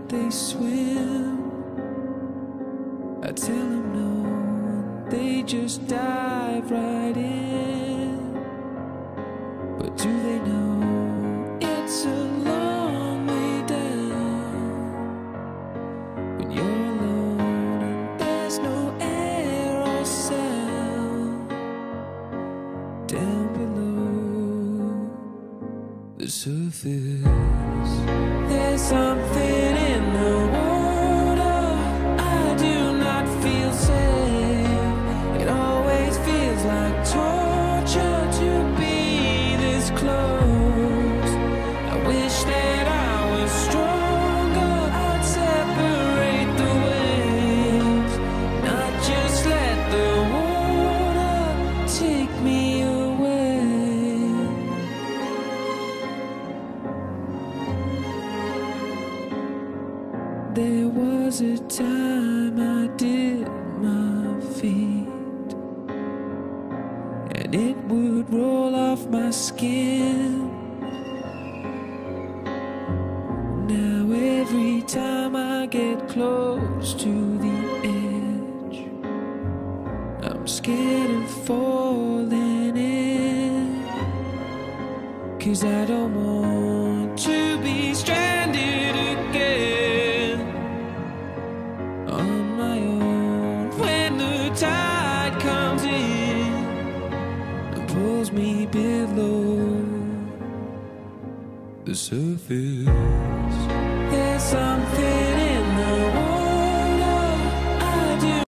they swim? I tell them no, they just dive right in. But do they know it's a long way down when you're alone and there's no air or sound down below the surface? There's something in the water, I do not feel safe. It always feels like torture to be this close. I wish that I was stronger, I'd separate the waves, not just let the water take me away. There was a time I did my feet, and it would roll off my skin. Now every time I get close to the edge, I'm scared of falling in, 'cause I don't want to be stranded again on my own. When the tide comes in and pulls me below the surface, there's something